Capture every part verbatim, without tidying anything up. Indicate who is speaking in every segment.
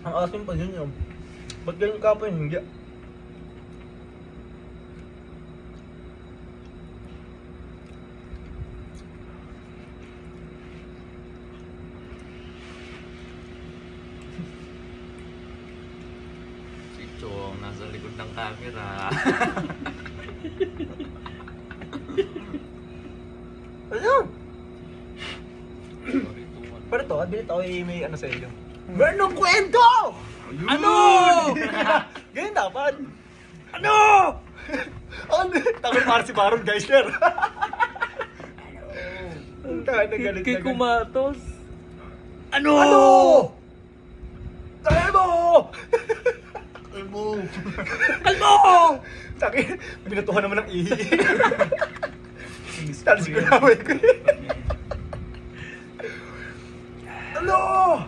Speaker 1: Ang asim pa yun yun. Ba't ganun ka pa yun? Hindi.
Speaker 2: Si Chong nasa likod ng camera.
Speaker 1: Ano? Pero to, abilit ako eh, may ano sa iyo. Meron ng kwento! Ano? Ganyan dapat. Ano? Ano? Takot para si Baron, guys, sir. Ang tahan na galit na
Speaker 3: Kay
Speaker 1: galit.
Speaker 3: Kumatos.
Speaker 1: Ano? Ano? Takay mo!
Speaker 2: Kalbo!
Speaker 1: Kalmo! Takay, binatuhan naman ng ihi. Talis ko na, wait ko. Ano?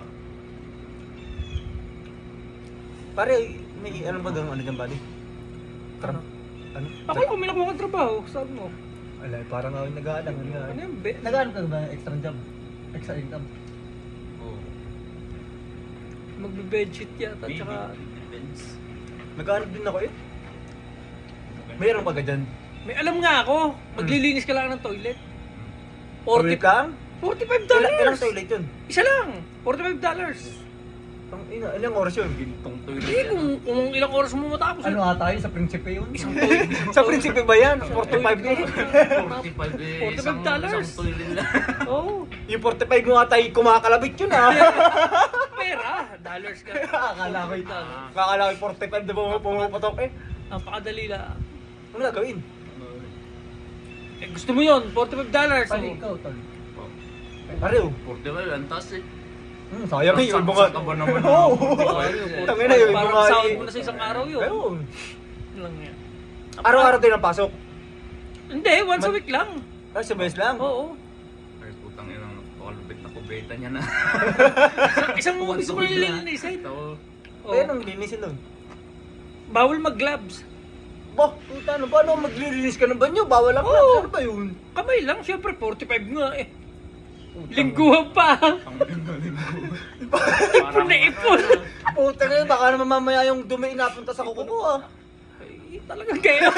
Speaker 1: Pare, may ano ba gang ano dyan, buddy? Tra- ano?
Speaker 3: Ako lang kung may nakuha kang trabaho. Saan mo?
Speaker 1: Wala, parang ako yung nag-aalang.
Speaker 3: Ano yung be?
Speaker 1: Nag-aalang ka ba? Extra job? Extra income?
Speaker 2: Oh.
Speaker 3: Magbe-bedsheet yata.
Speaker 2: Maybe.
Speaker 3: Tsaka
Speaker 2: Depends.
Speaker 1: Nag-aalang din ako eh. Mayroon pa ka dyan?
Speaker 3: may alam nga ako. Maglilinis ka lang ng toilet.
Speaker 1: Toilet
Speaker 3: forty,
Speaker 1: lang?
Speaker 3: forty-five
Speaker 1: Ilang,
Speaker 3: dollars.
Speaker 1: ilang toilet yun?
Speaker 3: Isa lang. forty-five dollars.
Speaker 1: Ang ina, ilang oras yun?
Speaker 2: Gintong toilet
Speaker 3: Hindi,
Speaker 2: yan.
Speaker 3: kung, kung ilang oras mo matapos.
Speaker 1: Ano ata yun? Sa prinsipe yun?
Speaker 3: Isang toilet.
Speaker 1: Sa prinsipe ba yan? forty-five eh.
Speaker 2: forty-five eh.
Speaker 3: forty-five
Speaker 2: Isang,
Speaker 3: dollars.
Speaker 2: isang toilet lang.
Speaker 3: Oo.
Speaker 1: Yung forty-five mo ata yung kumakalabit yun ah.
Speaker 3: Pera. Dollars ka.
Speaker 1: Akala ko
Speaker 3: forty-five
Speaker 1: yun.
Speaker 3: dollars.
Speaker 1: Akala ko yung forty-five na bumu- pumupatok eh.
Speaker 3: Napakadali lang.
Speaker 1: Ano gagawin?
Speaker 3: Eh, gusto mo yun, forty-five dollars.
Speaker 1: Pare,
Speaker 3: Oh.
Speaker 1: ikaw, tol.
Speaker 2: Oh.
Speaker 1: Pare, oh.
Speaker 2: forty-five, ang taas eh.
Speaker 1: Hmm, sayang eh, yung mga...
Speaker 2: Saksak ka ba naman?
Speaker 1: Oo.
Speaker 3: Ayun,
Speaker 1: Tangin na yun, yung
Speaker 3: parang
Speaker 1: mga...
Speaker 3: sahod mo na sa isang araw yun.
Speaker 1: Ayun.
Speaker 3: Yun lang yan.
Speaker 1: Araw-araw din ang pasok.
Speaker 3: Hindi, once a
Speaker 1: Man-
Speaker 3: week lang.
Speaker 1: Ah, sa best lang.
Speaker 3: Oo.
Speaker 2: Ay, putang ina, napakalupit na kubeta niya na.
Speaker 3: Isang
Speaker 2: Once
Speaker 3: gusto
Speaker 2: a
Speaker 3: mo
Speaker 2: week lang.
Speaker 3: nililinisin.
Speaker 2: Ito,
Speaker 3: Oo.
Speaker 1: Ayun ang linisin doon.
Speaker 3: Bawal mag-gloves.
Speaker 1: Bah, puta, ano ba? Ano, maglilinis ka ng banyo? Bawal lang
Speaker 3: Oo.
Speaker 1: lang. Ano ba yun?
Speaker 3: Kamay lang, syempre forty-five nga eh. Lingguhan pa.
Speaker 2: ang linggo-linggo.
Speaker 3: Ipon na ipon.
Speaker 1: Puta na yun, baka naman mamaya yung dumi napunta sa kuko ko ah.
Speaker 3: Ay, talagang kayo.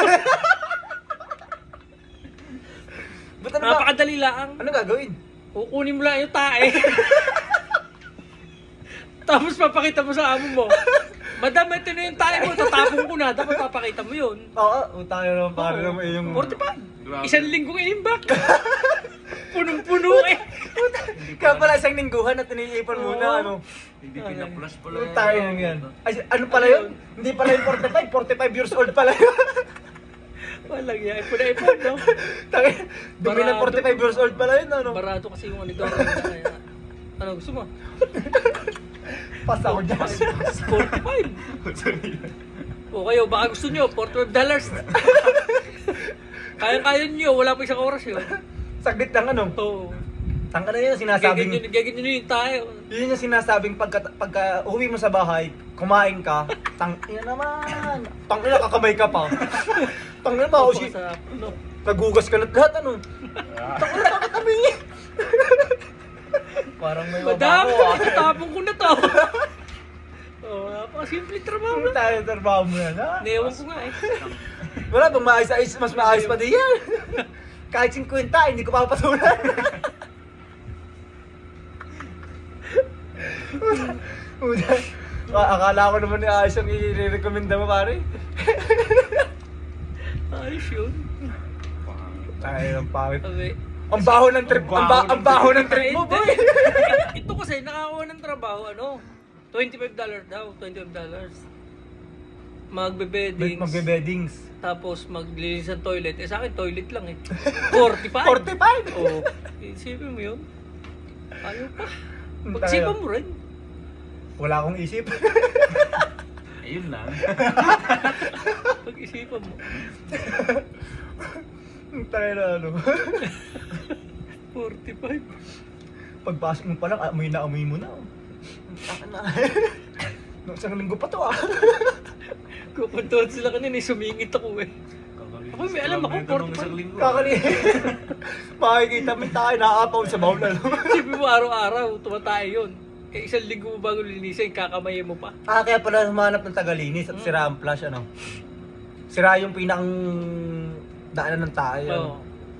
Speaker 1: Ba't ano ba?
Speaker 3: Napakadali lang.
Speaker 1: Ano gagawin?
Speaker 3: Kukunin mo lang yung tae. Tapos papakita mo sa amo mo. Madam, ito na yung tae mo. Tatapong ko na. Dapat papakita mo yun.
Speaker 1: Oo, puta na naman para
Speaker 3: Oo.
Speaker 1: naman eh, yung...
Speaker 3: forty-five.
Speaker 2: Grabe.
Speaker 3: Isang linggong inimbak. Punong-puno eh.
Speaker 1: Kaya pala isang lingguhan at iniipon
Speaker 3: Oo.
Speaker 1: muna, ano.
Speaker 2: Hindi pinaplas pala.
Speaker 1: Yung tayo lang yan. Ay, ano pala yun? Hindi pala yung forty-five, forty-five years old pala yun.
Speaker 3: Walang yan. Ipon na ipon, no?
Speaker 1: Tangin, dumi ng
Speaker 3: Barado.
Speaker 1: forty-five years old pala yun, ano.
Speaker 3: Barado kasi yung negosyo nila. Kaya, ano gusto mo?
Speaker 1: Pas ako dyan.
Speaker 3: forty-five. O kayo, baka gusto nyo, forty-five dollars. Kaya-kaya nyo, wala pa isang oras yun.
Speaker 1: Saglit lang, ano.
Speaker 3: Oo.
Speaker 1: Tangka na yun, sinasabing...
Speaker 3: Gaganyan gaganyan nyo yung tayo.
Speaker 1: Yun yung sinasabing pagka, pagka uwi mo sa bahay, kumain ka, tang ina naman. Tang ina, kakamay ka pa. Tang ina ba, Oshi?
Speaker 3: Sa, ano,
Speaker 1: Nagugas ka na lahat, ano? Tang ina, bakit kami? Parang may
Speaker 3: Madam,
Speaker 1: mabaho, ah.
Speaker 3: tatapong ko na to. Oh, napaka-simple trabaho
Speaker 1: Ano
Speaker 3: na.
Speaker 1: tayo trabaho mo yan, ha?
Speaker 3: Newan ko nga eh.
Speaker 1: Wala, bang maayos-ayos, mas maayos pa din yan. Kahit fifty, hindi ko papatulan. Uda, akala ko naman ni ayos ang i-recommenda mo, pare.
Speaker 3: Ayos yun.
Speaker 1: Ay, ang pangit.
Speaker 3: Okay.
Speaker 1: Ang baho ng trip, ang, ba, ang baho ng trip mo, boy.
Speaker 3: Ito kasi, nakakuha ng trabaho, ano, twenty-five dollars daw, twenty-five dollars. Magbe-beddings.
Speaker 1: Magbe-beddings.
Speaker 3: Tapos maglilinis ng toilet. Eh sa akin, toilet lang eh. forty-five.
Speaker 1: forty-five?
Speaker 3: Oo. Isipin mo yun. Ayaw pa.
Speaker 1: Tayo.
Speaker 3: Pag-isipan mo rin.
Speaker 1: Wala akong isip.
Speaker 2: Ayun lang.
Speaker 3: Pag-isipan mo.
Speaker 1: Tayo na ano.
Speaker 3: forty-five.
Speaker 1: Pagpasok mo pa lang, amoy na amoy mo na. Taka na. Nung isang linggo pa to ah.
Speaker 3: Kupuntuhan sila kanina, eh, sumingit ako eh. Ako, may alam ako, forty-five.
Speaker 1: Kakali. Makikita mo tayo nakakapaw sa bawal ano.
Speaker 3: Isipin mo araw-araw, tumatay yun. Eh, isang linggo mo bago linisin, kakamayin mo pa.
Speaker 1: Ah, kaya pala humanap ng tagalinis at sira ang flash, ano? Sira yung pinakang daanan ng tayo.
Speaker 3: Oo.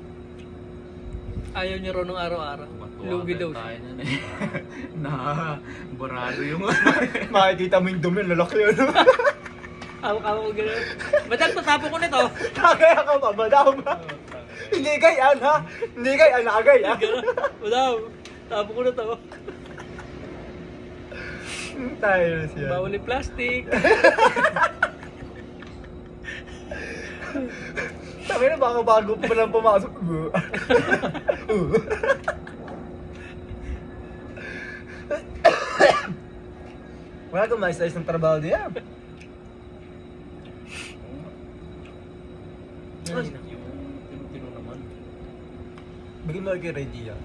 Speaker 3: Ayaw niya ron ng araw-araw. Lugi daw siya.
Speaker 2: Tayo na eh. Na, barado yung
Speaker 1: Makikita mo yung dumi, lalaki yun.
Speaker 3: Awak-awak ko gano'n. Madam, tatapon ko nito.
Speaker 1: Kagaya ka ba, madam? Hindi gayaan, ha? Hindi gayaan, nakagay, ha?
Speaker 3: Gano'n. Madam, tapon ko na to.
Speaker 1: Tayo na siya.
Speaker 3: Bawal yung plastic.
Speaker 1: Sabi na, baka bago pa lang pumasok. Wala kang mais-ayos ng trabaho niya.
Speaker 3: Ay,
Speaker 2: Yung tino naman.
Speaker 1: Bigyan mo kay Reggie, ha?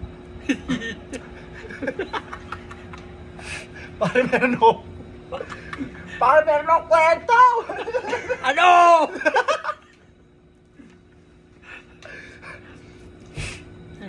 Speaker 1: Para meron ako. Para meron ako kwento!
Speaker 3: ano? Ay.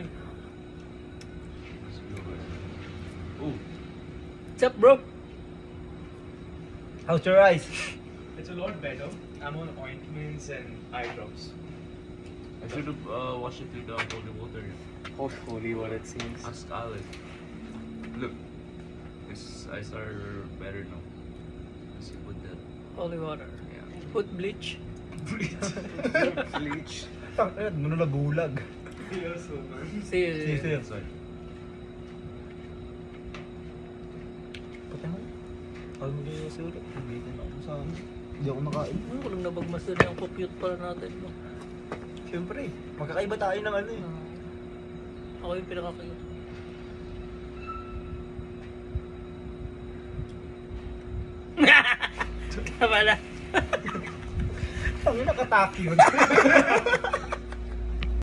Speaker 2: Oh,
Speaker 3: What's up, bro?
Speaker 1: How's your eyes?
Speaker 4: It's a lot better. I'm on ointments and eye drops.
Speaker 2: I should have uh, washed it with uh, holy water.
Speaker 4: Hopefully, what it seems.
Speaker 2: Ask Alex. Look, his eyes are better now. Kasi put that.
Speaker 3: Holy water.
Speaker 2: Yeah.
Speaker 3: Put bleach.
Speaker 4: Bleach.
Speaker 1: Tang, eh, ano nagulag.
Speaker 4: Yes, so man.
Speaker 3: See,
Speaker 1: Sisi.
Speaker 2: Sorry.
Speaker 1: Patay mo. Ayaw mo din yung sulit. Nabitin ako sa akin. Hindi ako nakain.
Speaker 3: Ano ko lang nabagmas na yung compute para natin. No?
Speaker 1: Siyempre, magkakaiba tayo ng ano eh.
Speaker 3: Ah, ako yung pinakakayo. Tama na.
Speaker 1: Ang nakataki yun.